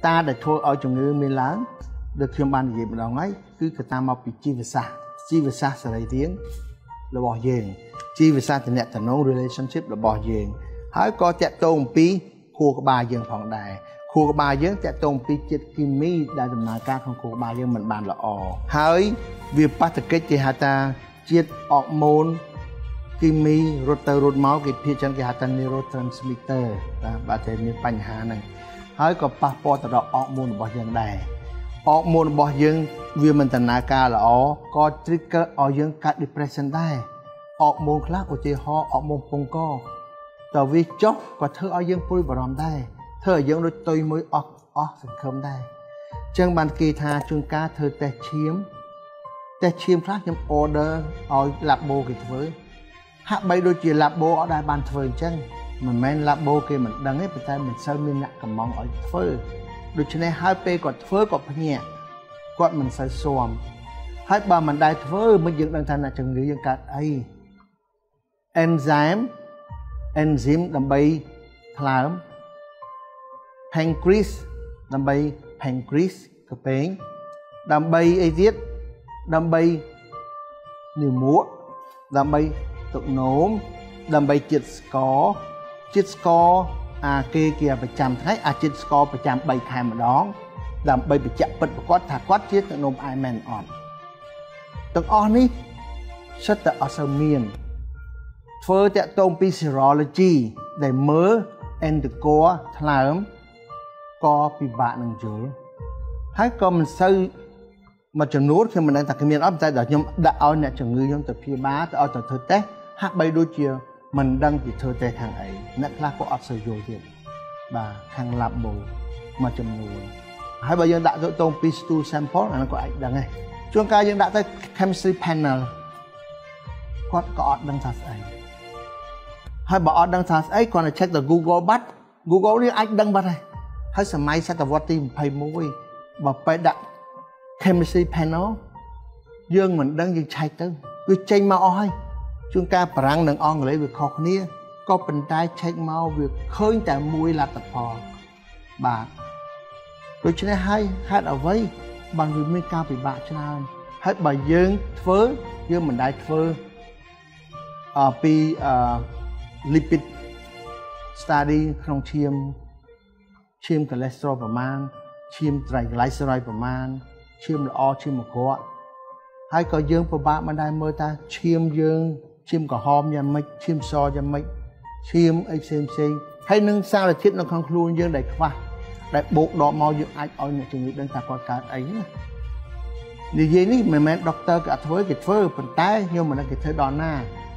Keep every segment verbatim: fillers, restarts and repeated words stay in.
ta để thôi ở trong người mình lớn được khiêm ban gì mà đó ấy cứ cái ta mau bị chi về xa chi về xa sẽ lấy tiếng là bỏ dền chi về xa thì nè thì no relationship là bỏ dền hãy có chạy tôm pi khu cái ba dền phòng đài khu cái ba dền chạy tôm pi chết kim mi đã được mà ca không khu cái ba dền mình bàn là ồ hãy việc bắt thực kết thì ta chết ọt môn kim mi rotor rốt máu cái phía chân cái ta neurotransmitter và thế nhưបញ្ហាnày hãy có passport từ đó ọt môn bỏ dền đàiออกมนบอกยังวิมันตนาการละอ๋อก็ทริกเกอร์ออกยังการ depression ได้ออกมนคลาโอเจฮอออกมนปงก็แต่วิจบก็เธอเอายังปุ้ยบรอมได้เธอยังโดยตัวมือออกออกสังคมได้จังบันกีทาจุงกาเธอแต่เชียมแต่เชียมพระยังออเดอร์เอาหลับโบกี่เถอะหักใบโดยจีหลับโบเอาได้บันเถอะจังมันแม่นหลับโบกี่มันดังให้ไปแต่มันเซอร์มินักกับมองเอาเถอะโดยเฉพาะให้ไปกดเฟ้อกดพเนี่ยกดมันใส่สวมให้บามันได้เฟ้อมันยังดังทันนะจังหรือยังการไอเอนไซม์เอนไซม์ดำใบพลามแพงคริสดำใบแพงคริสกระเป็นดำใบไอเดียดดำใบนิวมัวดำใบตกโน้มดำใบจิตสกอจิตสกออาเกเกียประจำให้อาจิตสกอประจำใบไข่มาดองดำใบประจับปิดประกอบถักวัดเชียตนมไอแมนอ่อนตรงอ่อนนี้ชัดแต่อัศมีนเฟอร์จะตรงปีซีโรโลจีได้เมื่อเอ็นตโกทลายก็ปีบะหนึ่งจุดให้ก็มันซื้อมาจำนวนคือมันได้แต่ขมิ้นอ้อมใจเดี๋ยวยมได้เอาเนี่ยจังเงยยมแต่พี่บ้าแต่เอาแต่เธอเต้หักใบดูเชียวมันดังติดเธอแต่ทางไอ้นักล่าก็อัศโยเทียนบ่าทางลับโบมาจำนวนให้ใบยังได้ตัวตรงปีสตูแซมเปิลนั่นก็ไอ้ดังไงช่วงการยังได้ตัว chemistry panel ก็ก็อัดดังทัสไอ้ให้บอกอัดดังทัสไอ้ก่อนจะเช็คแต่ Google บัต Google นี่ไอ้ดังบัตเลยให้สมัยศตวรรษที่ไพ่มวยบอกไปดัก chemistry panel ยังเหมือนดังยังใช้ตึ้งคือใจมาอ้อยช่วงการปรังหนังอ่อนเลยวิเคราะห์นี้ก็เป็นได้เช็คเมาวิเคยแต่มวยหลับตะพอบาทโดยเฉพาะให้ให้เอาไว้บางวิไม่กล้าไปบาดชนะให้ใบยืงเฟ้อยืงเหมือนได้เฟ้อปีลิปิดสตาร์ดี้ขนมเชียมเชียมคอเลสเตอรอลประมาณเชียมไตรไกลเซอไรด์ประมาณเชียมละออเชียมมะกอกให้ก็ยืงประบามันได้เมื่อตาเชียมยืงเชียมกับหอมยังไม่เชียมซอยังไม่เชียมไอเซมเซงให้นึ่งซาละทิศเราคำครูยืงได้ว่าได้บุกดอกมอยืงไอเอาเนี่ยจึงมีดังตากอดการไอ้เนี่ยดีเย็นนี่แม่แม่ด็อกเตอร์กับเธอกับเธอเป็นตายnhưng mà nó cái thơ đòn na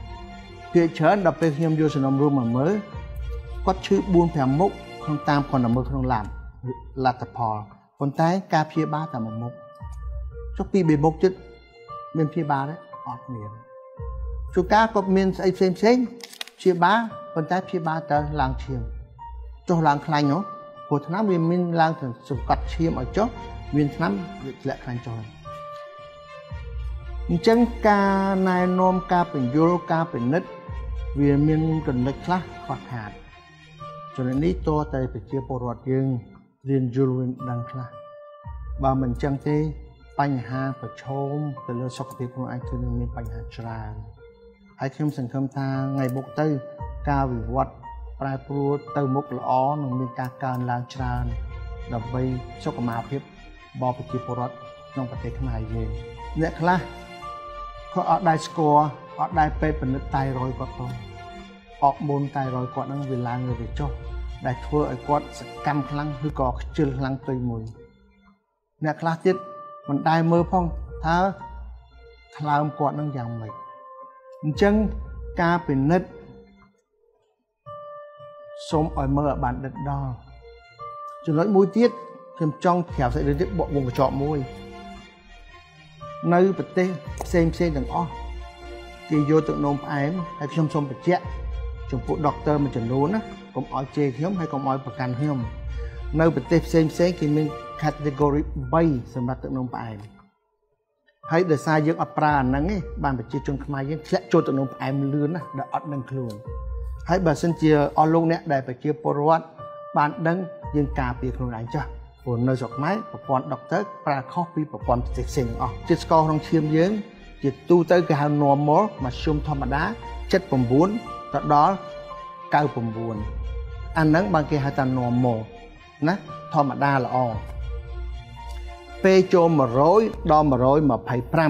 phía trên đọc về phim vô sản phẩm mà mới có chữ buông thèm mốc không tam còn là mơ không làm là tập phò còn tái ca phía ba là một mốc chốc pi bị mốc chứ bên phía ba đấy ọt miệng chú cá có miên say xem xem phía ba còn tái phía ba tới làng chiêm cho làng khai nhó của thằng năm miên miên làng thường sụp cắt chiêm ở chốt miên năm lại khai cho chân ca nai nôm caเป็นยูโรกาเป็นนิดเวียนมีนกันเล็กละขวดหาดจนนี้ตัวใจไปเจียปวดยังเรียนยูโรดังละบางมันจังที่ปัญหาประชมเป็นเรื่องสกปรกของไอ้คือมีปัญหาจราไอ้เข้มสังคมทางไงบุกตื้อกาวิวัดปลายปลุกตื้อมุกละอ้อหนึ่งมีการการล้างจราดับใบสกมาเพียบบอไปเจียปวดน้องประเทศขมายเย็นเนี่ยละเขาออกได้สกอร์ออกได้เป็นเป็นไตรอยกว่าคนออกบนไตรอยกว่านั่งเวลาเงินไปจบได้ทั่วไอ้กอดสกัมพลังคือกอจืดพลังตุยมวยเนี่ยคลาสจิตมันได้เมื่อพ่องท้าคลาวกอดนั่งอย่างไม่จังกาเป็นนิดสมอ่อยเมื่อบานเด็ดดอจนร้อยมวยเตี้ยเข็มจ้องแถวใส่เด็ดบ่วงกระจอกมวยnơi bật tê xem xem đằng o kỳ vô tự nôm ám hay trong sông bật chẹt trong phụ doctor mình chuẩn luôn á còn ở chê hiếm hay còn ở bậc càn hiếm nơi bật tê xem xem thì mình category bay xem mặt tự nôm ám hay để sai dưỡng opera nắng ấy bàn bật chê trong mai dưỡng sẽ cho tự nôm ám lươn á đã ọt đằng luôn hay bà xin chia o luôn nè để bật chia porot bàn đằng dưỡng cà bì không đánh cho ព្រោះនៅស្រុកខ្មែរប្រព័ន្ធដុកទ័រប្រើខុសពីប្រព័ន្ធផ្សេងផ្សេងអស់ជាតិស្ករក្នុងឈាមយើងជាទូទៅគេហៅ normal មធ្យមធម្មតាseventy-nineទៅដល់ninety-nineអាហ្នឹងបើគេហៅថា normal ណាធម្មតាល្អពេលចូលone hundredដល់one twenty-five one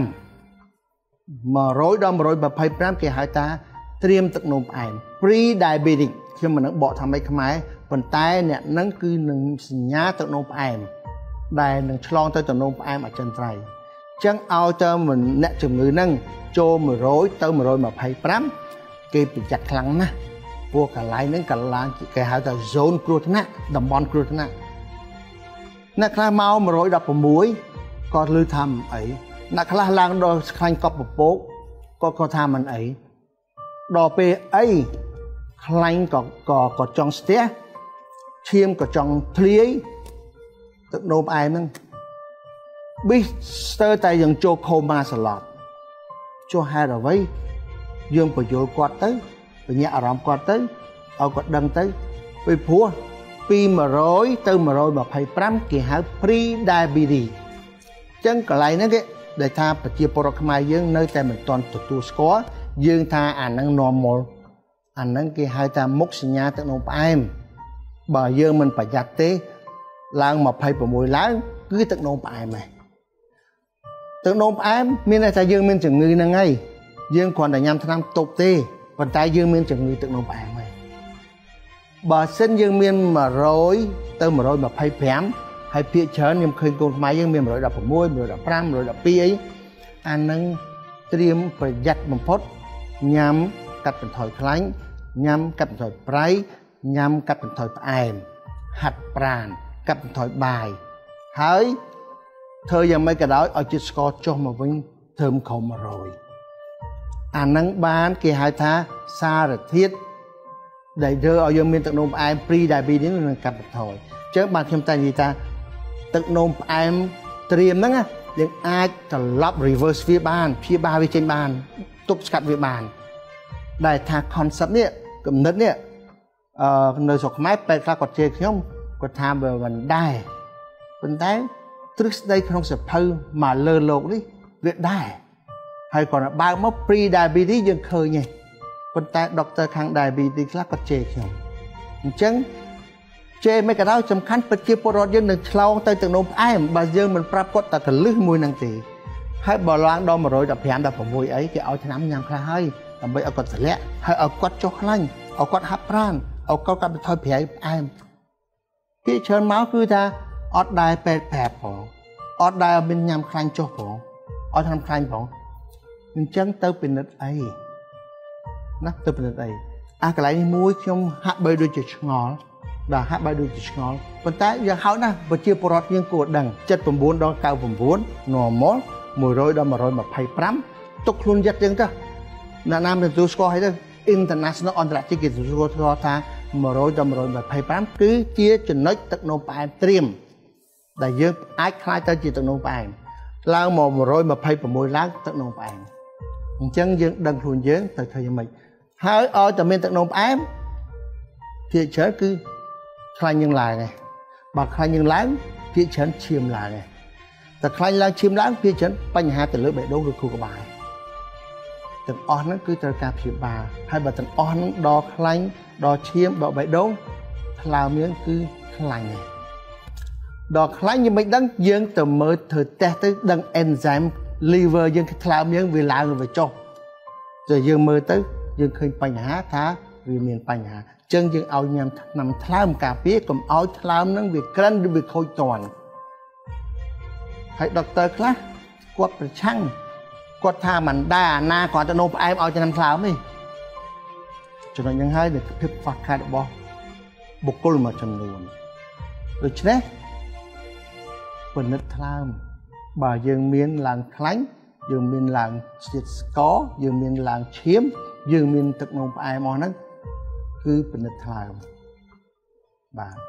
hundredដល់one twenty-fiveគេហៅថាត្រៀមទឹកនោមផ្អែម pre diabetic ខ្ញុំមិននឹងបកថាម៉េចខ្មែរប៉ុន្តែអ្នកហ្នឹងគឺនឹងសញ្ញាទឹកនោមផ្អែមដែលនឹងឆ្លងទៅទឹកនោមផ្អែមអចិន្ត្រៃយ៍អញ្ចឹងឲ្យទៅអ្នកជំងឺហ្នឹងចូលone hundredទៅone twenty-fiveគេប្រយ័ត្នខ្លាំងណាស់ព្រោះកន្លែងហ្នឹងកន្លែងគេហៅថា zone គ្រោះថ្នាក់តំបន់គ្រោះថ្នាក់អ្នកខ្លះមកone hundred sixteenក៏ឮថាមិនអីអ្នកខ្លះឡើងដល់ខ្លាញ់កប់ពពកក៏គាត់ថាមិនអីដល់ពេលអីខ្លាញ់ក៏ក៏ក៏ចង់ស្ទះឈាមក៏ចង់ធ្លាយទឹកនោមផ្អែមហ្នឹងប៊ីស្ទើរតែយើងចូលខូម៉ាស្លាប់ចុះហេតុអ្វីយើងបញ្យល់គាត់ទៅបញ្ញាអារម្មណ៍គាត់ទៅឲ្យគាត់ដឹងទៅពីព្រោះពីone hundredទៅone twenty-fiveគេហៅ pre diabetes អញ្ចឹងកន្លែងហ្នឹងគេដែលថាប្រជាពលរដ្ឋខ្មែរយើងនៅតែមិនទាន់ទទួលស្គាល់យើងថាអាហ្នឹង normal អាហ្នឹងគេហៅថាមុខសញ្ញាទឹកនោមផ្អែមបើយើងមិនប្រយ័ត្នទេឡើងtwenty-sixឡើងគឺទឹកនោមផ្អែមហើយទឹកនោមផ្អែមមានន័យថាយើងមានជំងឺហ្នឹងហើយយើងគ្រាន់តែញ៉ាំថ្នាំទប់ទេប៉ុន្តែយើងមានជំងឺទឹកនោមផ្អែមហើយបើសិនយើងមានone hundredទៅone twenty-fiveហើយភាគច្រើនខ្ញុំឃើញកូនខ្មែរយើងមានone sixteen one fifteen one twelveអីអាហ្នឹងត្រៀមប្រយ័ត្នបំផុតញ៉ាំកាត់បន្ថយខ្លាញ់ញ៉ាំកាត់បន្ថយប្រៃញ៉ាំកាត់បន្ថយផ្អែមហាត់ប្រាណកាត់បន្ថយបាយហើយធ្វើយ៉ាងម៉េចក៏ដោយឲ្យជាតិស្ករចុះមកវិញធ្វើក្រោមone hundredអាហ្នឹងបានគេហៅថាសារធាតុដែលធ្វើឲ្យយើងមានទឹកនោមផ្អែម pre diabetes នឹងកាត់បន្ថយអញ្ចឹងបាទខ្ញុំតែនិយាយថាទឹកនោមផ្អែមត្រៀមហ្នឹងយើងអាចត្រឡប់ reverse វាបានព្យាបាលវាចេញបានទប់ស្កាត់វាបានដែលថា concept នេះគំនិតនេះអឺនៅស្រុកខ្មែរពេទ្យខ្លះគាត់ជេរខ្ញុំគាត់ថាវាមិនដែរប៉ុន្តែទ្រឹស្ដីក្នុងសភៅមកលើលោកនេះវាដែរហើយគាត់បើកមក pre diabetes យើងឃើញទេប៉ុន្តែដុកទ័រខាង diabetes ខ្លះគាត់ជេរខ្ញុំអញ្ចឹងជេរមិនក៏ដោយសំខាន់ប្រជាពលរដ្ឋយើងនឹងឆ្លងទៅទឹកនោមផ្អែមបើយើងមិនប្រាប់គាត់តែកលឹះមួយហ្នឹងទេហើយបើឡើងដល់one fifteen sixteenអីគេឲ្យថ្នាំញ៉ាំខ្លះហើយដើម្បីឲ្យគាត់ធ្លាក់ហើយឲ្យគាត់ចុះខ្លាញ់ឲ្យគាត់ហាត់ប្រាណឲ្យគាត់កាត់បន្ថយប្រៃផ្អែមគេច្រើនមកគឺថាអត់ដែរពេទ្យប្រាប់ផងអត់ដែរមានញ៉ាំខ្លាញ់ចុះផងឲ្យថ្នាំខ្លាញ់ផងអញ្ចឹងទៅពិនិត្យអីណាទៅពិនិត្យអីអាកន្លែងនេះមួយខ្ញុំហាក់បីដូចជាឆ្ងល់បាទហាក់បីដូចជាឆ្ងល់ប៉ុន្តែយ៉ាងហោចណាស់ប្រជាពលរដ្ឋយើងគួរដឹងseventy-nineដល់ninety-nine normal one hundredដល់one twenty-fiveទុកខ្លួនយឹតចឹងទៅអ្នកណាមិនទទួលស្គាល់ឲ្យទៅ international អន្តរជាតិគេទទួលស្គាល់ថាone hundredដល់one twenty-fiveគឺជាចំណុចទឹកនោមផ្អែមត្រៀមដែលយើងអាចខ្លាយទៅជាទឹកនោមផ្អែមឡើងមកone twenty-sixឡើងទឹកនោមផ្អែមអញ្ចឹងយើងដឹងខ្លួនយើងទៅធ្វើយ៉ាងម៉េចហើយឲ្យតែមានទឹកនោមផ្អែមភាគច្រើនគឺខ្លាញ់យើងឡើងឯងបើខ្លាញ់យើងឡើងភាគច្រើនឈាមឡើងឯងតែខ្លាញ់ឡើងឈាមឡើងភាគច្រើនបញ្ហាទៅលើបេះដូងឬខួរក្បាលទាំងអស់ហ្នឹងគឺត្រូវការព្យាបាលហើយបើទាំងអស់ហ្នឹងដល់ខ្លាញ់ដល់ឈាមដល់បេះដូងថ្លើមយើងគឺខ្លាញ់ឯងដល់ខ្លាញ់យើងមិនដឹងយើងទៅមើលធ្វើតេស្តទៅដឹង enzyme liver យើងថ្លើមយើងវាឡើងឬវាចុះតែយើងមើលទៅយើងឃើញបញ្ហាថាវាមានបញ្ហាអញ្ចឹងយើងឲ្យញ៉ាំថ្នាំថ្លើមការពារកុំឲ្យថ្លើមហ្នឹងវាក្រិនឬវាខូចតន់ហើយដុកទ័រខ្លះគាត់ប្រឆាំងគាត់ថាមិនដែរអាណាគាត់ទៅនោមផ្អែមឲ្យថ្នាំថ្លើមទេចំណុចហ្នឹងហើយនៃភាពខ្វះខាតរបស់បុគ្គលមួយចំនួនដូច្នេះពិនិត្យថ្លើមបើយើងមានឡើងខ្លាញ់យើងមានឡើងជាតិស្ករយើងមានឡើងឈាមយើងមានទឹកនោមផ្អែមអស់ហ្នឹងគឺពិនិត្យថ្លើមបាទ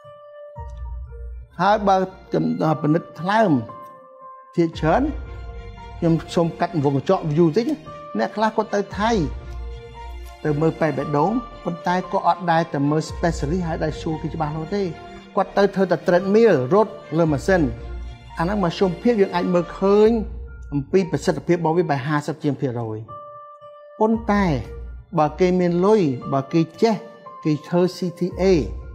ហើយបើពិនិត្យថ្លើមជាច្រើនខ្ញុំសូមកាត់វងកញ្ចក់ view តិចអ្នកខ្លះគាត់ទៅថៃទៅមើលពេទ្យបេះដូងប៉ុន្តែក៏អត់ដែរទៅមើល specialist ហើយដែរសួរគេច្បាស់នោះទេគាត់ទៅធ្វើតែ treadmill រត់លើម៉ាស៊ីនអាហ្នឹងមកជុំភាពយើងអាចមើលឃើញអំពីប្រសិទ្ធភាពរបស់វាបែបห้าสิบជាងភាគរយប៉ុន្តែបើគេមានលុយបើគេចេះគេធ្វើ C T A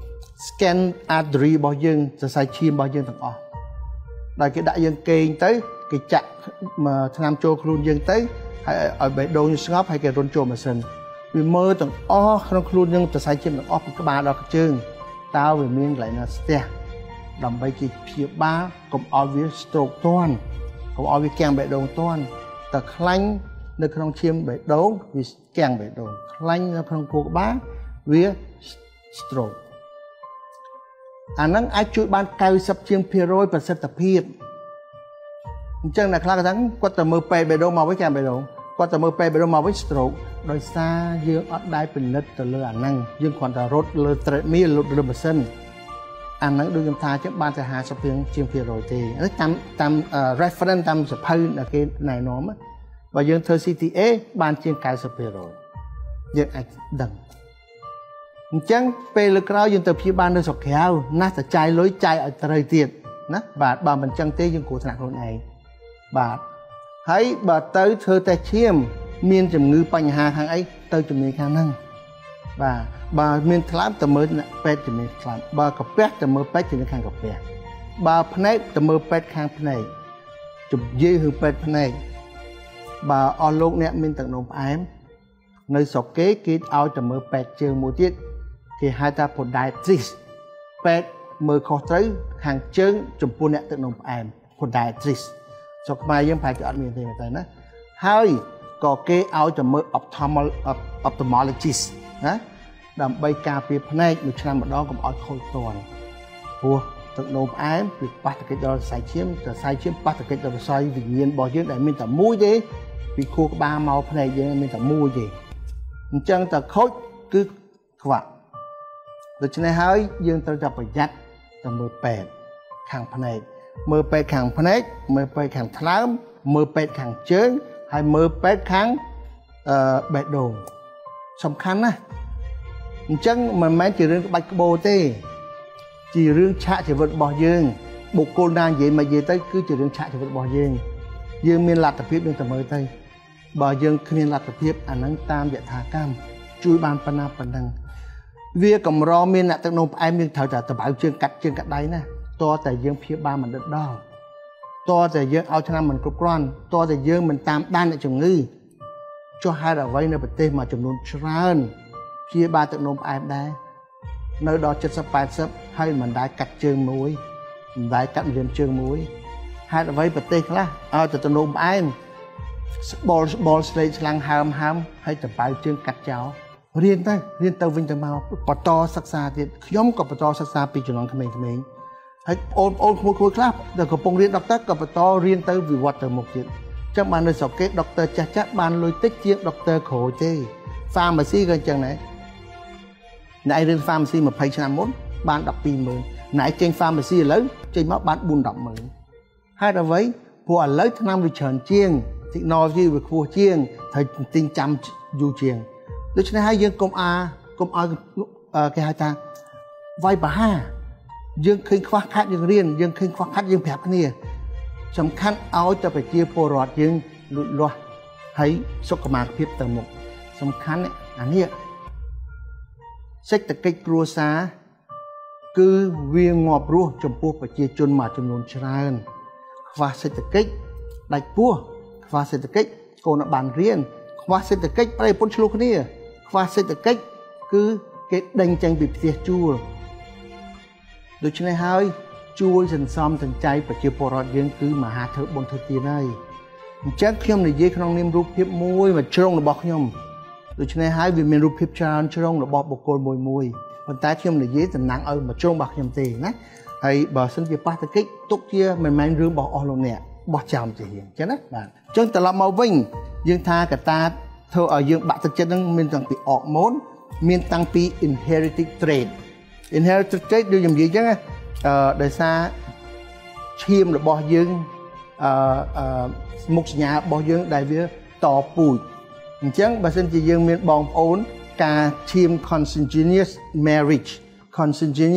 scan artery របស់យើងសរសៃឈាមរបស់យើងទាំងអស់ដល់គេដាក់យើងគេងទៅគេចាក់ថ្នាំចូលខ្លួនយើងទៅហើយឲ្យបេះដូងស្ងប់ហើយគេរុនចូលម៉ាស៊ីនវាមើលទាំងអស់ក្នុងខ្លួនយើងសរសៃឈាមទាំងអស់ពីក្បាលដល់ជើងតើវាមានកន្លែងណាស្ទះដើម្បីគេព្យាបាលកុំឲ្យវា stroke ទាន់កុំឲ្យវាគាំងបេះដូងទាន់តែខ្លាញ់នៅក្នុងឈាមបេះដូងវាគាំងបេះដូងខ្លាញ់នៅក្នុងខួរក្បាលវា stroke អាហ្នឹងអាចជួយបាន九十ជាងភាគរយប្រសិទ្ធភាពអញ្ចឹងអ្នកខ្លះគាត់ថាគាត់ទៅមើលពេទ្យបេះដូងមកវិញគាំងបេះដូងគាត់ទៅមើលពេទ្យបេះដូងមកវិញ stroke ដោយសារយើងអត់ដែរពិនិត្យទៅលើអាហ្នឹងយើងគ្រាន់តែរត់លើ treadmill រត់លើម៉ាស៊ីនអាហ្នឹងដូចខ្ញុំថាចឹងបានតែห้าสิบជាងភាគរយទេតាមតាម reference តាមសភៅដែលគេណែនាំបើយើងធ្វើ C T A បានជាង九十ភាគរយយើងអាចដឹងអញ្ចឹងពេលលើក្រោយយើងទៅព្យាបាលនៅស្រុកក្រៅណាស់តែចាយលុយចាយឲ្យត្រូវទៀតណាបាទបើមិនចឹងទេយើងគ្រោះថ្នាក់ខ្លួនឯងបាទហើយបើទៅធ្វើតេស្តឈាមមានជំងឺបញ្ហាខាងអីទៅជំនាញខាងហ្នឹងបាទបើមានថ្លើមទៅមើលពេទ្យជំនាញថ្លើមបើកាពះទៅមើលពេទ្យជំនាញខាងកាពះបើភ្នែកទៅមើលពេទ្យខាងភ្នែកជំយាយឬពេទ្យភ្នែកបើអស់លោកអ្នកមានទឹកនោមផ្អែមនៅស្រុកគេគេឲ្យទៅមើលពេទ្យជើងមួយទៀតគេហៅថា podiatrist ពេទ្យមើលខុសត្រូវខាងជើងចំពោះអ្នកទឹកនោមផ្អែម podiatrist ស្រុកខ្មែរយើងប្រហែលជាអត់មានទេតែណាហើយក៏គេឲ្យទៅមើល ophthalmologist ណាដើម្បីការពារភ្នែកមួយឆ្នាំម្ដងកុំឲ្យខូចទាន់ព្រោះទឹកនោមផ្អែមវាប៉ះទង្គិចដល់សរសៃឈាមសរសៃឈាមប៉ះទង្គិចដល់សរសៃវិញ្ញាណរបស់យើងដែលមានតែមួយទេពីខួរក្បាលមកភ្នែកយើងមានតែមួយទេអញ្ចឹងតែខូចគឺខ្វាក់ដូច្នេះហើយយើងត្រូវតែប្រយ័ត្នទៅមើលពេទ្យខាងភ្នែកមើលពេទ្យខាងភ្នែកមើលពេទ្យខាងថ្លើមមើលពេទ្យខាងជើងហើយមើលពេទ្យខាងអឺបេះដូងសំខាន់ណាស់អញ្ចឹងមិនមែនជារឿងក្បាច់ក្បូរទេជារឿងឆាកជីវិតរបស់យើងបុគ្គលណានិយាយមកនិយាយទៅគឺជារឿងឆាកជីវិតរបស់យើងយើងមានលទ្ធភាពយើងទៅមើលទៅបើយើងគ្មានលទ្ធភាពអាហ្នឹងតាមយថាកម្មជួយបានប៉ុណ្ណាប៉ុណ្ណឹងវាកម្រមានអ្នកទឹកនោមផ្អែមយើងត្រូវតែតបៅជើងកាត់ជើងកាត់ដៃណាតើតែយើងព្យាបាលមិនដិតដល់តើតែយើងឲ្យថ្នាំមិនគ្រប់គ្រាន់តើតែយើងមិនតាមដានអ្នកជំងឺចុះហេតុអ្វីនៅប្រទេសមួយចំនួនច្រើនព្យាបាលទឹកនោមផ្អែមដែរនៅដល់七十八十ហើយមិនដែរកាត់ជើងមួយមិនដែរកាត់ម្រាមជើងមួយហេតុអ្វីប្រទេសខ្លះឲ្យតែទឹកនោមផ្អែមបលបលស្លេកឆ្លាំងហើមហើមហើយតបៅជើងកាត់ចោលរៀនទៅរៀនទៅវិញទៅមកបន្តសិក្សាទៀតខ្ញុំក៏បន្តសិក្សាពីជំនាន់ក្មេងៗហើយអូនអូនក្មួយៗខ្លះដែលកំពុងរៀនដុកទ័រក៏បន្តរៀនទៅវិវត្តទៅមុខទៀតអញ្ចឹងបាននៅស្រុកគេដុកទ័រចាស់ចាស់បានលុយតិចជាងដុកទ័រក្រូចទេ pharmacy ក៏អញ្ចឹងដែរអ្នករៀន pharmacy ยี่สิบឆ្នាំមុនបានដប់ពីរម៉ឺនអ្នកចេញ pharmacy ឥឡូវចេញមកបានបួនដប់ម៉ឺនហេតុអ្វីព្រោះឥឡូវថ្នាំវាច្រើនជាង technology វាខ្ពស់ជាងត្រូវទិញចាំយូរជាងដូច្នេះហើយយើងកុំអាកុំឲ្យគេហៅថាវាយប្រហារយើងឃើញខ្វះខាតយើងរៀនយើងឃើញខ្វះខាតយើងប្រាប់គ្នាសំខាន់ឲ្យតែប្រជាពលរដ្ឋយើងលូតលាស់ហើយសុខភាពទៅមុខសំខាន់អានេះសេដ្ឋកិច្ចគ្រួសារគឺវាងាប់រស់ចំពោះប្រជាជនមួយចំនួនច្រើនខ្វះសេដ្ឋកិច្ចដាច់ពោះខ្វះសេដ្ឋកិច្ចកូនបានរៀនខ្វះសេដ្ឋកិច្ចប្រៃពុនឆ្លោះគ្នាខ្វះសេដ្ឋកិច្ចគឺគេដេញចេញពីផ្ទះជួលដូច្នេះហើយជួយសន្សំសំចៃប្រជាពលរដ្ឋយើងគឺមហាធ្វើបុណ្យធ្វើទានហើយអញ្ចឹងខ្ញុំនិយាយក្នុងនាមរូបភាពមួយមួយជ្រុងរបស់ខ្ញុំដូច្នេះហើយវាមានរូបភាពច្រើនជ្រុងរបស់បុគ្គលមួយមួយប៉ុន្តែខ្ញុំនិយាយតំណាងឲ្យមួយជ្រុងរបស់ខ្ញុំទេណាហើយបើសិនជាប៉ះទង្គិចទុកជាមិនមែនរឿងរបស់អស់លោកអ្នកបោះចោលជារៀងអញ្ចឹងណាបាទអញ្ចឹងត្រឡប់មកវិញយើងថាកតាធ្វើឲ្យយើងបាក់ទឹកចិត្តហ្នឹងមានតាំងពីអរម៉ូនមានតាំងពី inherited trait inherited trait ដូចខ្ញុំនិយាយអញ្ចឹងអឺដោយសារឈាមរបស់យើងអឺអឺមុខសញ្ញារបស់យើងដែលវាតពូជអញ្ចឹងបើសិនជាយើងមានបងប្អូនការឈាម consanguineous marriage consanguineous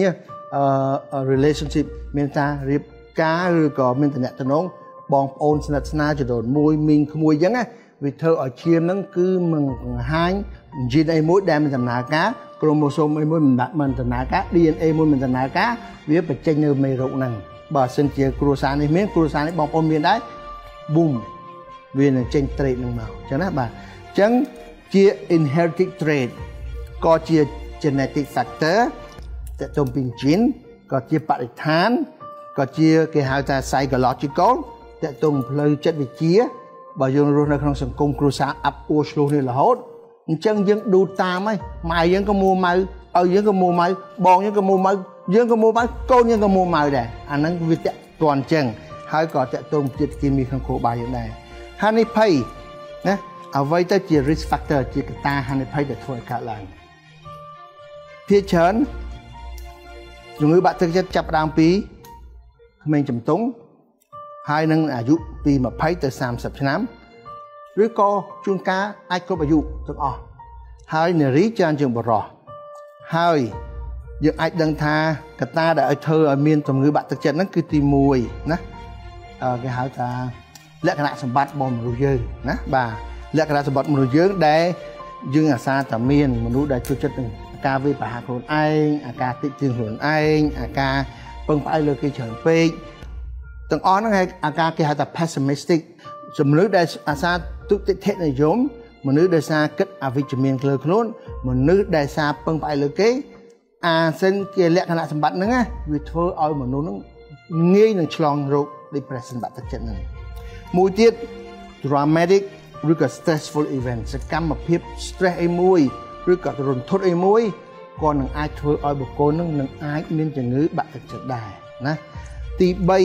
relationship មានការរៀបការឬក៏មានតំណែងតំណងបងប្អូនស្និទ្ធស្នាលចំនួនមួយមីងក្មួយអញ្ចឹងណាវាធ្វើឲ្យឈាមហ្នឹងគឺមិនបង្ហាញ gene អីមួយដែលមានដំណើរការ chromosome អីមួយមិនដំណើរការ đê en a មួយមិនដំណើរការវាបញ្ចេញនៅមេរោគហ្នឹងបើសិនជាគ្រួសារនេះមានគ្រួសារនេះបងប្អូនមានដែរ boom វានឹងចេញ trait ហ្នឹងមកអញ្ចឹងណាបាទអញ្ចឹងជា inherited trait ក៏ជា genetic factor តើតុំពី gene ក៏ជាបរិស្ថានក៏ជាគេហៅថា psychological តើតុំផ្លូវចិត្តវិទ្យាបើយើងរស់នៅក្នុងសង្គមគ្រួសារអាប់អួរឆ្លោះនេះរហូតអញ្ចឹងយើងឌូតាមហើយម៉ែយើងក៏មួម៉ៅឲ្យយើងក៏មួម៉ៅបងយើងក៏មួម៉ៅយើងក៏មួម៉ៅកូនយើងក៏មួម៉ៅដែរអាហ្នឹងវាតតអញ្ចឹងហើយក៏តតុំចិត្តគីមីក្នុងគ្រួបាយយើងដែរហានិភ័យណាអ្វីទៅជា risk factor ជាកត្តាហានិភ័យដែលធ្វើឲ្យកើតឡើងភាគច្រើនជំងឺបាក់ទឹកចិត្តចាប់ផ្ដើមពីក្មេងជំទង់ហើយនឹងអាយុពី 20 ទៅ 30 ឆ្នាំឬក៏ជួនកាលអាចគ្រប់អាយុទាំងអស់ហើយនារីច្រើនជាងបុរសហើយយើងអាចដឹងថាកត្តាដែលឲ្យធ្វើឲ្យមានជំងឺបាក់ទឹកចិត្តហ្នឹងគឺទីមួយណាគេហៅថាលក្ខណៈសម្បត្តិរបស់មនុស្សយើងណាបាទលក្ខណៈសម្បត្តិមនុស្សយើងដែលយើងអាសាតែមានមនុស្សដែលចូលចិត្តនឹងការវាយប្រហារខ្លួនឯងអាការតិចទៀងខ្លួនឯងអាការពឹងផ្អែកលើគេច្រើនពេកទាំងអស់ហ្នឹងអាការគេហៅថា pessimistic មនុស្សដែលអាសាទុតិធិនិយមមនុស្សដែលសារគិតអវិជ្ជមានលើខ្លួនមនុស្សដែលសារពឹងផ្អែកលើគេអាសិនជាលក្ខណៈសម្បត្តិហ្នឹងណាវាធ្វើឲ្យមនុស្សហ្នឹងងាយនឹងឆ្លងរោគ depression បាក់ទឹកចិត្តហ្នឹងមួយទៀត dramatic ឬក៏ stressful event សកម្មភាព stress អីមួយឬក៏រន្ធត់អីមួយក៏នឹងអាចធ្វើឲ្យបុគ្គលនឹងនឹងអាចមានជំងឺបាក់ទឹកចិត្តដែរណាទី3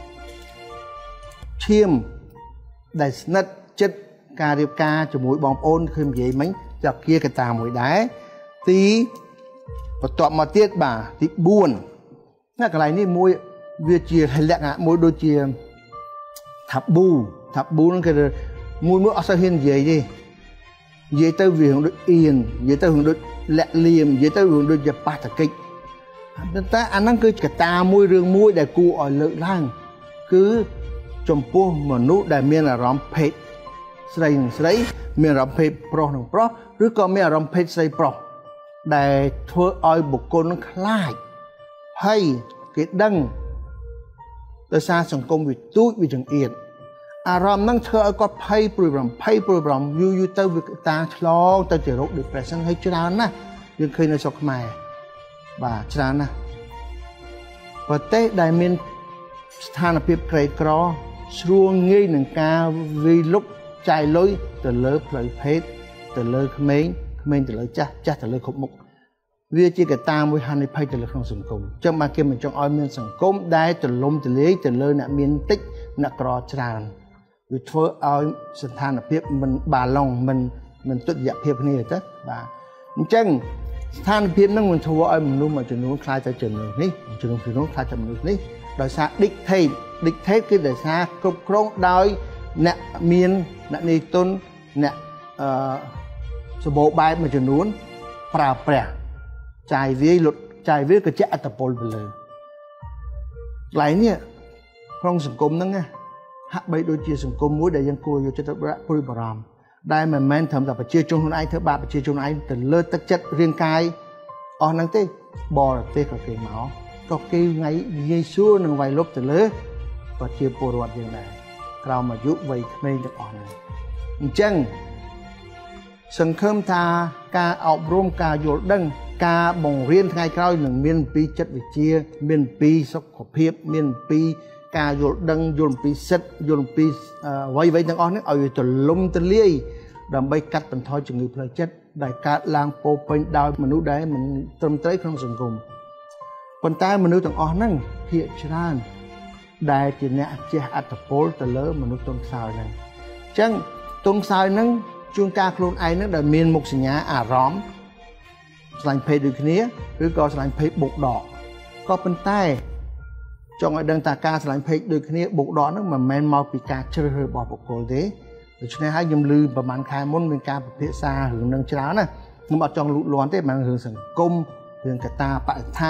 ឈាមដែលស្និទ្ធចិត្តការរៀបការជាមួយបងប្អូនឃើញនិយាយមិញជាជាកត្តាមួយដែរទីបន្ទាប់មកទៀតបាទទី4ណាកន្លែងនេះមួយវាជាលក្ខណៈមួយដូចជាថាប៊ូថាប៊ូហ្នឹងគេមួយមួយអត់សូវហ៊ាននិយាយទេនិយាយទៅវាដូចអៀននិយាយទៅវាដូចលាក់លៀមនិយាយទៅវាដូចជាបាតកិច្ចតែអាហ្នឹងគឺកត្តាមួយរឿងមួយដែលគួរឲ្យលើកឡើងគឺចំពោះមនុស្សដែលមានអារម្មណ៍ភេទស្រីនិងស្រីមានអារម្មណ៍ភេទប្រុសនិងប្រុសឬក៏មានអារម្មណ៍ភេទស្រីប្រុសដែលធ្វើឲ្យបុគ្គលនឹងខ្លាចហើយគេដឹងដោយសារសង្គមវាទូចវាចង្អៀតអារម្មណ៍ហ្នឹងធ្វើឲ្យគាត់ភ័យព្រួយបារម្ភភ័យព្រួយបារម្ភយូរយូរទៅវាតាឆ្លងទៅជារោគ depression ហើយច្រើនណាស់យើងឃើញនៅស្រុកខ្មែរបាទច្រើនណាស់ប្រទេសដែលមានស្ថានភាពក្រីក្រស្រួលងាយនឹងការវាយលុកចាយលុយទៅលើផ្លូវភេទទៅលើក្មេងក្មេងទៅលើចាស់ចាស់ទៅលើគ្រប់មុខវាជាកត្តាមួយហានិភ័យទៅលើក្នុងសង្គមចឹងបានគេមិនចង់ឲ្យមានសង្គមដែលទលំទលាយទៅលើអ្នកមានតិចអ្នកក្រច្រើនវាធ្វើឲ្យស្ថានភាពមិនបាឡុងមិនមិនទុតិយភាពគ្នាទេបាទអញ្ចឹងស្ថានភាពហ្នឹងមិនធ្វើឲ្យមនុស្សមួយចំនួនខ្លាចទៅចំនួននេះចំនួនចំនួនខ្លាចទៅមនុស្សនេះដោយសារ dictate dictate គឺដោយសារគ្រប់គ្រងដោយអ្នកមានអ្នកនីទុនអ្នកអឺសម្បូរបែបមួយចំនួនប្រើប្រាស់ចាយវាយលុតចាយវាយក៏ជាអត្តពលទៅលើកន្លែងនេះក្នុងសង្គមហ្នឹងណាហាក់បីដូចជាសង្គមមួយដែលយើងគួរយកចិត្តទុកដាក់ព្រួយបារម្ភដែលមិនមែនត្រឹមតែប្រជាជនខ្លួនឯងធ្វើបាបប្រជាជនឯងទៅលើទឹកចិត្តរាងកាយអស់ហ្នឹងទេបរទេសក៏គេមកក៏គេថ្ងៃងាយស្រួលនឹងវាយលុកទៅលើប្រជាពលរដ្ឋយើងដែរក្រោមអាយុវ័យក្មេងទាំងអស់ហ្នឹងអញ្ចឹងសង្ឃឹមថាការអប់រំការយល់ដឹងការបង្រៀនថ្ងៃក្រោយនឹងមានពីចិត្តវិទ្យាមានពីសុខភាពមានពីការយល់ដឹងយល់ពីសិទ្ធិយល់ពីអ្វីៗទាំងអស់នេះឲ្យទលំទលាយដើម្បីកាត់បន្ថយជំងឺផ្លូវចិត្តដែលកើតឡើងពោពេញដោយមនុស្សដែលមិនត្រឹមត្រូវក្នុងសង្គមប៉ុន្តែមនុស្សទាំងអស់ហ្នឹងភាគច្រើនដែលជាអ្នកជះអត្តពលទៅលើមនុស្សទុនខ្សោយហ្នឹងអញ្ចឹងទុនខ្សោយហ្នឹងជួនកាលខ្លួនឯងហ្នឹងដែលមានមុខសញ្ញាអារម្មណ៍ស្រឡាញ់ភេទដូចគ្នាឬក៏ស្រឡាញ់ភេទបុកដកក៏ប៉ុន្តែចង់ឲ្យដឹងថាការស្រឡាញ់ភេទដូចគ្នាបុកដកហ្នឹងមិនមែនមកពីការជ្រើសរើសរបស់បុគ្គលទេដូច្នេះហើយខ្ញុំឮប្រហែលខែមុនមានការពិភាក្សារឿងនឹងច្រើនណាខ្ញុំអត់ចង់លូតលាន់ទេមិនរឿងសង្គមរឿងកត្តាបរិស្ថាន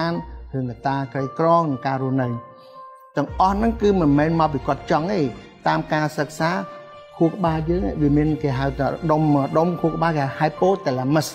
thường người ta cây con cà rô này tầng on nó cứ mà men mau bị quạt trắng ấy tam ca sặc sá khu ba dưới vì mình cái hào đông đông khu ba cái hypothalamus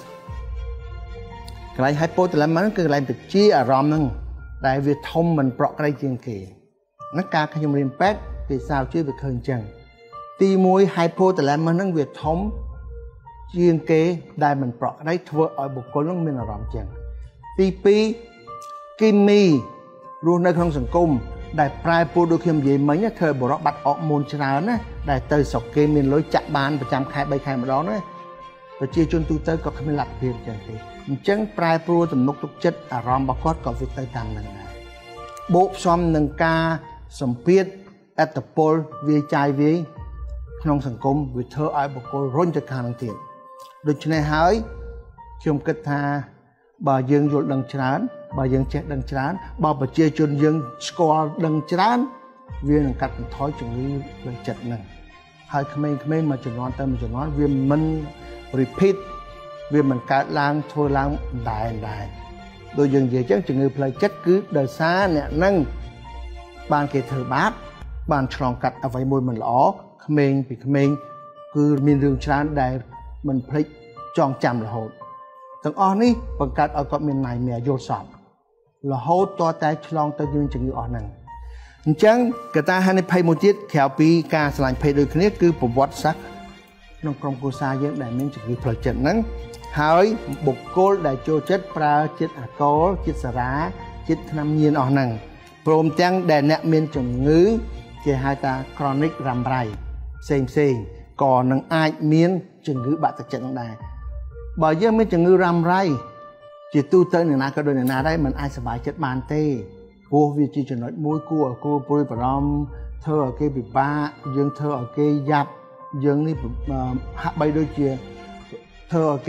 cái này hypothalamusคืออะไรเป็นชี้อารมณ์นั่งแต่เวททมมันเปราะอะไรจริงกี่นักการขยมเรียนแป๊ดปีสาวชื่อไปเคยจังตีมวยไฮโพแต่ละมันนั่งเวททมเจียงเกได้มันเปราะได้ทั่วเอาบุคคลต้องมีอารมณ์จังตีปีกิมมีรู้ในของสังคมได้ปลายปูดูเขียมเยี่ยมมั้ยเธอบล็อกบัดออกมูลชนะนะได้เตยสกเกมีลอยจับบานประจำใครใบใครมาแล้วนะแต่เจียจนตูเตยก็ขมิ้นหลักเพียงจังทีจังปลายปูสำนุกตุกจัดอารมณ์บักกอดกับวิตัยตามนั้นนะโบกซ้อมหนึ่งกาสมเพียรอัตโพลวิจัยวิขนมสังคมวิเธอไอ้บุคคลร้อนจากการเตียนโดยเฉพาะหายชมกระทาบ่ยังหยุดดังฉานบ่ยังเช็ดดังฉานบ่ปัจเจจนยังสกอร์ดังฉานเวียนกัดถอยจึงนี้เลยจัดหนึ่งหายขมิ้นขมิ้นมาจนนอนเติมจนนอนเวียนมันรีพีทเวียนมันการล้างทั่วล้างได้ได้โดยยังเยอะจังจึงนี้เพลย์จัดคือเดินซ้าเนี่ยนั่งบางเกตเธอบาสบางฉลองกัดเอาไว้มวยมันล้อขมิ้นปีขมิ้นคือมีเรื่องฉานได้มันพลิกจองจำละโหดตั้งอ่อนนี่ประกาศเอากับเมียนไหนเมียโยสอบละโหดตัวแต่ฉลองตัวยืนจึงอยู่อ่อนนั่งจังกระตาฮันในภัยมุจิตแขวปีการสลายภัยโดยคณิตคือประวัติศาสตร์น้องกรมกุศลเยอะได้เมียนจึงอยู่เพลิดเพลินนั้นหายบุกโกลได้โจเจ็ดปลาเจ็ดอะโกลเจ็ดสระเจ็ดนำเยียนอ่อนนั่งโปรมจังได้เนื้อเมียนจึงงื้อเจหายตาครอนิกรำไรเซ็งเซ็งก่อนนังไอเมียนจึงงื้อบาดจัดได้บ่อยเยอะไม่จึงงื้อรำไรจิตตู้เต้นหนึ่งนาก็โดยหนึ่งนาได้มันไอสบายจัดบานเต้กูวิจิตรน้อยมวยกูกูปุริปรอมเธอเกบิบ้ายังเธอเกยับยังนี่หักใบโดยเชียเธอเก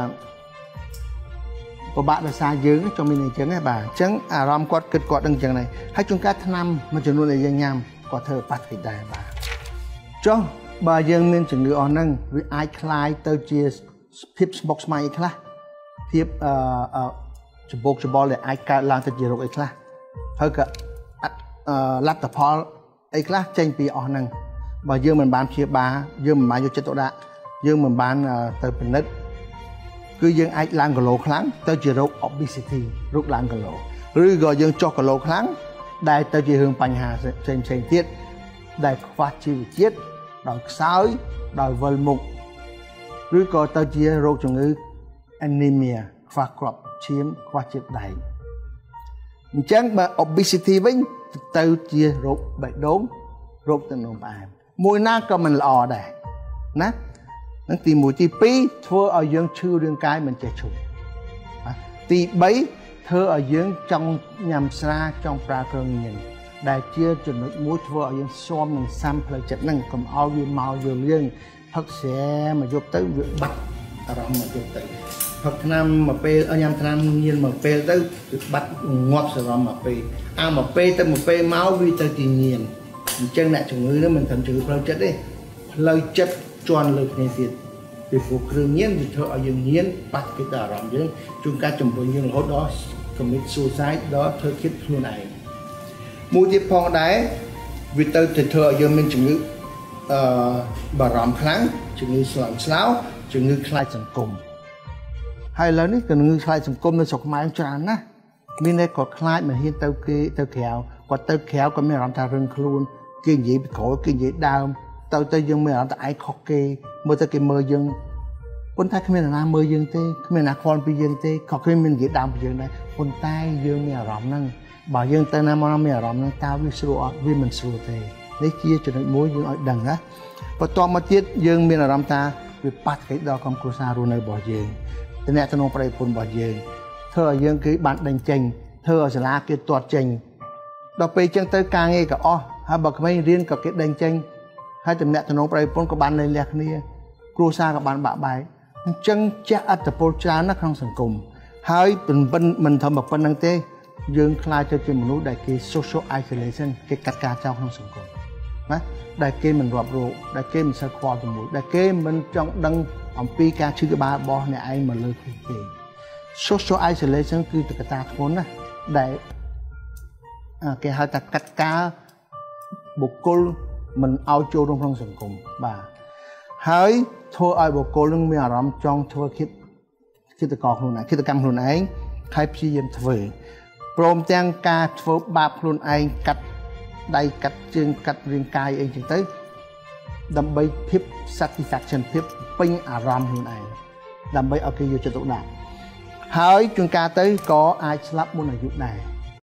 ประบาดภาษายืงจงมีในเชิงไอ้บ่าจังอารมณ์กอดเกิดกอดดังจังไหนให้จงการทนำมันจะนู่นเลยยังยำกอดเธอปัดติดได้บ่าจ้องบ่ยังมีจึงดืออ่อนนั่งวิไอคลายเตอร์เจียทิปส์บ็อกซ์ใหม่อีกละทิปเอ่อเอ่อจะบอกจะบอกเลยไอการลางตะเจียรกอีกละเท่ากับเอ่อรัตพออีกละเจนปีอ่อนนั่งบ่ยังเหมือนบ้านเชียบายังเหมือนมาอยู่เจตุระยังเหมือนบ้านเตอร์เป็นนิดคือยังไอลางกะโหลครั้งเตอร์เจียรกออบิซิตี้รุกลางกะโหลหรือก็ยังจอกกะโหลครั้งได้เตอร์เจียหึงปัญหาเซนเซนเทียดได้ควาชีวิตเทียดดอกสาวดอกวอลมุกหรือก็เตอร์เจียโรคจงือแอนิเมียควากรอบเชียมควาจิตใดจังแบบ obesity วิ่งเตอร์เจียโรคแบบโดมโรคตันนมอายมวยหน้าก็มันหล่อได้นะนั่นตีมวยตีปีเธอเอายังชื่อเรื่องกายมันจะฉุกตีใบเธอเอายังจ้องยำซาจ้องปลากระเงียนได้เชื่อจนนึกมุ้ยเธอเอายังซ้อมหนึ่งซ้ำเพลย์จัดนั่งกับเอาวิเมาเยอะๆพักเสียมายกเต้าบัดอารมณ์มายกเต้าพักนำมาเปย์เอายำนำเย็นมาเปย์เต้าบัดงอบสารมาเปย์เอามาเปย์แต่มาเปย์เมาวิเต้าตีเงียนจังหน้าจงมือแล้วมันทำจืดเพลย์จัดได้เพลย์จัดจวนเลยในสิไปฝูกเครื่องเงียนเธอเอายังเงียนปัดกิตาอารมณ์เยอะจุงการจมปุ่นยังเขาดอสคอมมิชซูไซด์ดอเธอคิดខ្លួនឯងมูจิพองได้วิตเตอร์เธอยังเป็นจึงเอ่อบารมครั้งจึงสลัมสลาวจึงคลายสังคมให้แล้วนี่ก็นึกคลายสังคมในสกไม้จานนะมีในกอดคลายเหมือนเห็นเต้าเกเต้าแขวกอดเต้าแขวก็ไม่รำทารึงครูนกินยีบขอกินยีดาวเต้าเต้ายังไม่รำแต่ไอคอกเกเมื่อตะเกเมื่อยังคนไทยเขาไม่นาเมื่อยังเต้เขาไม่นาคอนไปยังเต้เขาเขาไม่ยีดาวไปยังได้คนใต้ยังไม่รำนั่งบ่ยังแต่น้ำมันไม่รำนั่งตาวิสุรุวิมันสุรุเตนี่เกี่ยจนมุ้ยยังอ่อยดังนะพอตอนมาเทียดยังมีรำตาวิปัดให้ดอกคำกุศลรูในบ่อยังแต่เนี่ยตนงประเดี๋ยวบ่อยังเธอยังคือบัตรดังเจงเธอสลาเกิดตัวเจงดอกไปจังเตยกางเองกับอ๋อฮะบอกไม่เรียนกับเกิดดังเจงให้แต่เนี่ยตนงประเดี๋ยวกับบันเลยเรียกนี่ครูซากับบันบะใบจังเจ้าอัตโปรจานักทางสังคมให้เป็นเป็นมันทำแบบเป็นดังเต้ยังคลายจะเป็นมนุษย์ได้เกี่ยว social isolation เกี่ยวกับการเจ้าทางสังคมนะได้เกี่ยวมันรวบรวมได้เกี่ยวมันสควอตหมดได้เกี่ยวมันจังดังอมปีการชื่อบาบอเนี่ยไอ้มาเลยคือเกี่ยว social isolation คือตะกตาทนนะដែលគេហៅថាកាត់ការបុគ្គលមិនឲ្យចូលរួមក្នុងសង្គមបាទហើយធ្វើឲ្យបុគ្គលនឹងមានអារម្មណ៍ចង់ធ្វើគិតគិតកោខ្លួនឯងគិតកម្មខ្លួនឯងហើយព្យាយាមធ្វើព្រមទាំងការធ្វើបាបខ្លួនឯងកាត់ដៃកាត់ជើងកាត់រាងកាយអីចឹងទៅដើម្បីភាព satisfaction ភាពពេញអារម្មណ៍ខ្លួនឯងដើម្បីឲ្យគេយកចិត្តទុកដាក់ហើយជួនកាលទៅក៏អាចស្លាប់មុនអាយុដែរ